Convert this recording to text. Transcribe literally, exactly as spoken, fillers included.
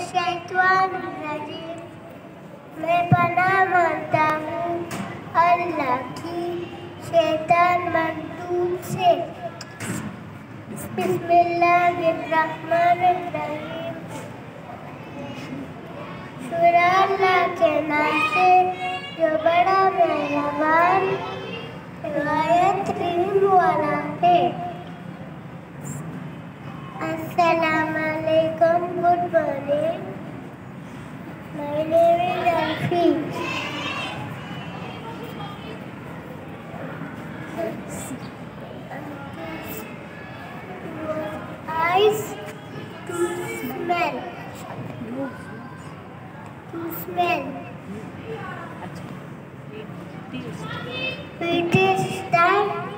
मिनश्शैतानिर्रजीम। मैं पनाह मांगता हूँ अल्लाह की शैतान मरदूद से। बिस्मिल्लाहिर्रहमानिर्रहीम। शुरा अल्लाह के नाम से जो बड़ा मेहरबान रिवायत रहम वाला है। अस्सलाम वालेकुम, good morning. My name is Alfie. Eyes to smell. To smell. We taste that